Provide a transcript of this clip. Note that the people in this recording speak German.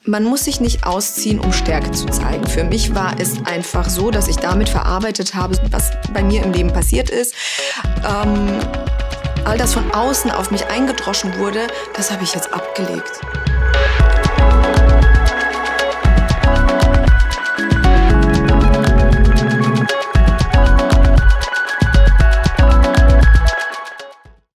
Man muss sich nicht ausziehen, um Stärke zu zeigen. Für mich war es einfach so, dass ich damit verarbeitet habe, was bei mir im Leben passiert ist. All das von außen auf mich eingedroschen wurde, das habe ich jetzt abgelegt.